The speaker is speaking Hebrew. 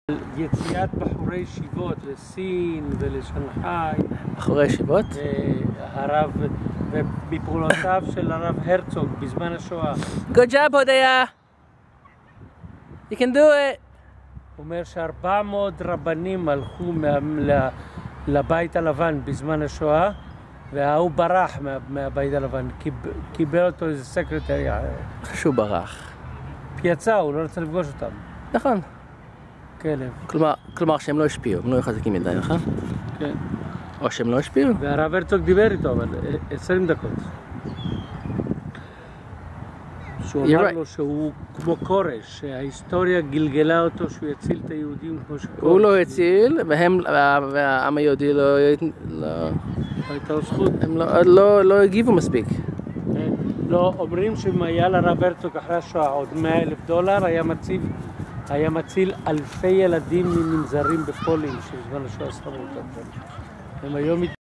יציאת בחורי ישיבות לסין ולשנגחאי. בחורי ישיבות? ובפעולותיו של הרב הרצוג בזמן השואה. Good job, הודיה! You can do it! הוא אומר ש400 רבנים הלכו לבית הלבן בזמן השואה, והוא ברח מהבית הלבן, קיבל אותו איזה סקרטריה. שהוא ברח. יצא, הוא לא רצה לפגוש אותם. נכון. כלב. כלומר שהם לא השפיעו, הם לא היו חזקים מדי, נכון? כן. או שהם לא השפיעו? והרב הרצוג דיבר איתו, אבל 20 דקות. שהוא אמר לו שהוא כמו כורש, שההיסטוריה גלגלה אותו שהוא יציל את היהודים כמו שכורש. הוא לא הציל, והעם היהודי לא הייתה לו זכות. הם לא הגיבו מספיק. לא, אומרים שאם היה לרב הרצוג אחרי השואה עוד $100,000, היה מציל אלפי ילדים ממנזרים בפולין שבזמן השואה שמו אותם. הם היום